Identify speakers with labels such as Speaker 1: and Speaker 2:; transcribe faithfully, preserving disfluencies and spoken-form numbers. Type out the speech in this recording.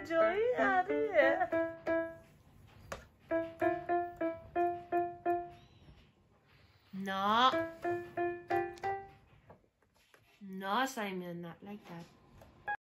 Speaker 1: Joey, out of here. No. No, Simon, not like that.